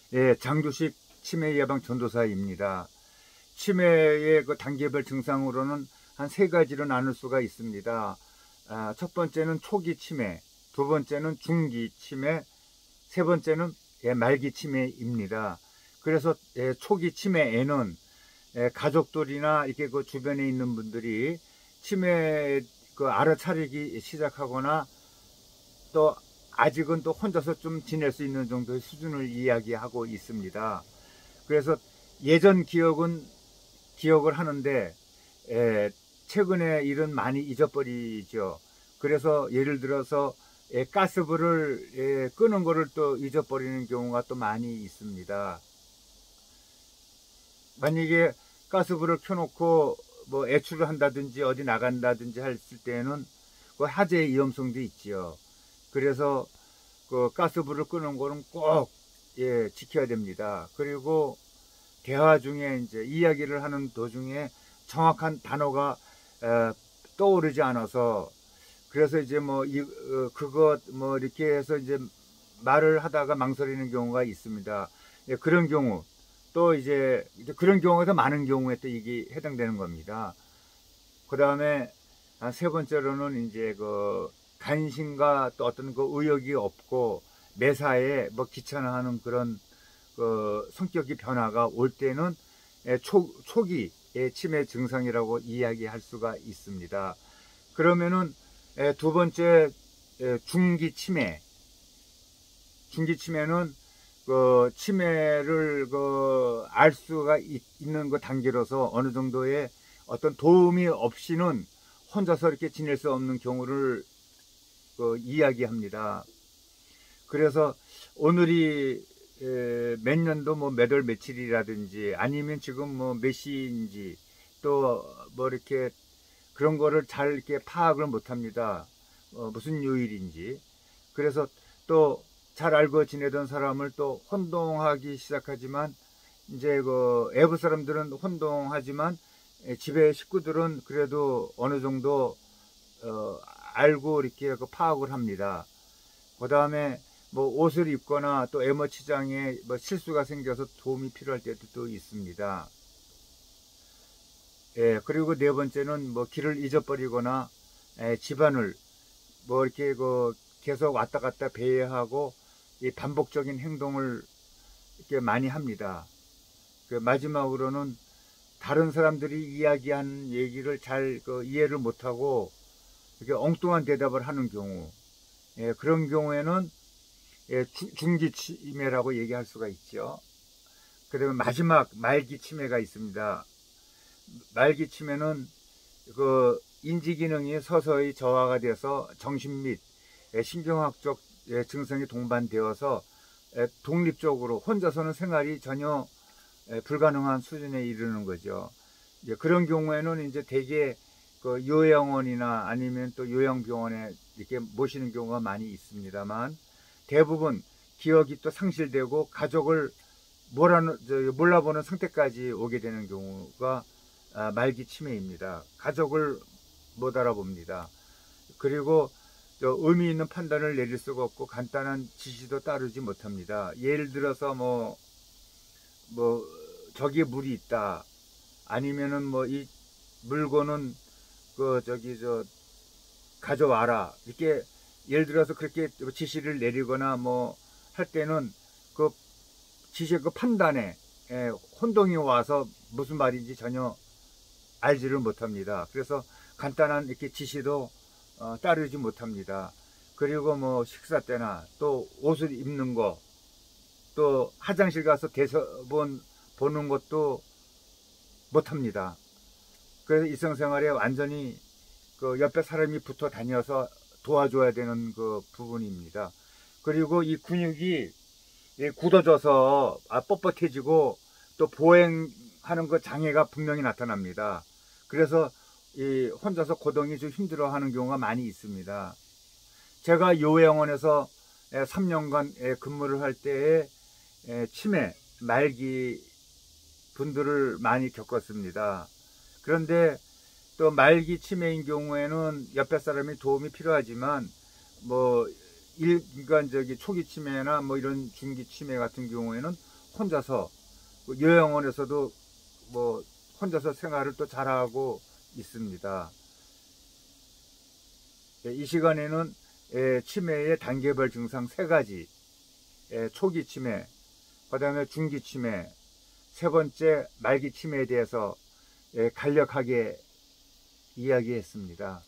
예, 장주식 치매 예방 전도사입니다. 치매의 그 단계별 증상으로는 한 세 가지로 나눌 수가 있습니다. 첫 번째는 초기 치매, 두 번째는 중기 치매, 세 번째는 말기 치매입니다. 그래서 초기 치매에는 가족들이나 이렇게 그 주변에 있는 분들이 치매 그 알아차리기 시작하거나 또 아직은 또 혼자서 좀 지낼 수 있는 정도의 수준을 이야기하고 있습니다. 그래서 예전 기억을 하는데 최근에 일은 많이 잊어버리죠. 그래서 예를 들어서 가스불을 끄는 거를 또 잊어버리는 경우가 또 많이 있습니다. 만약에 가스불을 켜놓고 뭐 외출을 한다든지 어디 나간다든지 했을 때는 그 화재의 위험성도 있지요. 그래서 그 가스불을 끄는 거는 꼭 지켜야 됩니다. 그리고 대화 중에 이제 이야기를 하는 도중에 정확한 단어가 떠오르지 않아서 그래서 이제 뭐 그것 뭐 이렇게 해서 이제 말을 하다가 망설이는 경우가 있습니다. 그런 경우 또 이제 그런 경우에서 많은 경우에 또 이게 해당되는 겁니다. 그 다음에 세 번째로는 이제 그 관심과 또 어떤 그 의욕이 없고 매사에 뭐 귀찮아하는 그런 그 성격이 변화가 올 때는 초기 치매 증상이라고 이야기할 수가 있습니다. 그러면은 두 번째 중기 치매. 중기 치매는 그 치매를 그 알 수가 있는 그 단계로서 어느 정도의 어떤 도움이 없이는 혼자서 이렇게 지낼 수 없는 경우를 이야기합니다. 그래서 오늘이 몇 년도 뭐 몇 월 며칠이라든지 아니면 지금 뭐 몇 시인지 또 뭐 이렇게 그런 거를 잘 이렇게 파악을 못 합니다. 무슨 요일인지. 그래서 또 잘 알고 지내던 사람을 또 혼동하기 시작하지만 이제 그 외부 사람들은 혼동하지만 집의 식구들은 그래도 어느 정도 알고 이렇게 그 파악을 합니다. 그 다음에 뭐 옷을 입거나 또 에머치장에 뭐 실수가 생겨서 도움이 필요할 때도 또 있습니다. 그리고 네 번째는 뭐 길을 잊어버리거나 집안을 뭐 이렇게 그 계속 왔다 갔다 배회하고 이 반복적인 행동을 이렇게 많이 합니다. 그 마지막으로는 다른 사람들이 이야기한 얘기를 잘 이해를 못하고 이렇게 엉뚱한 대답을 하는 경우, 그런 경우에는 중기 치매라고 얘기할 수가 있죠. 그다음에 마지막 말기 치매가 있습니다. 말기 치매는 그 인지 기능이 서서히 저하가 돼서 정신 및 신경학적 증상이 동반되어서 독립적으로 혼자서는 생활이 전혀 불가능한 수준에 이르는 거죠. 이제 그런 경우에는 이제 대개 그 요양원이나 아니면 또 요양병원에 이렇게 모시는 경우가 많이 있습니다만 대부분 기억이 또 상실되고 가족을 몰라보는 상태까지 오게 되는 경우가 말기 치매입니다. 가족을 못 알아봅니다. 그리고 의미 있는 판단을 내릴 수가 없고 간단한 지시도 따르지 못합니다. 예를 들어서 뭐 저기에 물이 있다. 아니면은 뭐 이 물건은 가져와라. 이렇게 예를 들어서 그렇게 지시를 내리거나 뭐 할 때는 그 지시의 그 판단에 혼동이 와서 무슨 말인지 전혀 알지를 못합니다. 그래서 간단한 이렇게 지시도 따르지 못합니다. 그리고 뭐 식사 때나 또 옷을 입는 거, 또 화장실 가서 대서본 보는 것도 못합니다. 그래서 일상생활에 완전히 그 옆에 사람이 붙어 다녀서 도와줘야 되는 그 부분입니다. 그리고 이 근육이 굳어져서 뻣뻣해지고 또 보행하는 그 장애가 분명히 나타납니다. 그래서 이 혼자서 고동이 좀 힘들어하는 경우가 많이 있습니다. 제가 요양원에서 3년간 근무를 할 때에 치매 말기 분들을 많이 겪었습니다. 그런데 또 말기 치매인 경우에는 옆에 사람이 도움이 필요하지만 뭐 일반적인 초기 치매나 뭐 이런 중기 치매 같은 경우에는 혼자서 요양원에서도 뭐 혼자서 생활을 또 잘하고 있습니다. 이 시간에는 치매의 단계별 증상 3가지, 초기 치매, 그 다음에 중기 치매, 3번째 말기 치매에 대해서 간략하게 이야기했습니다.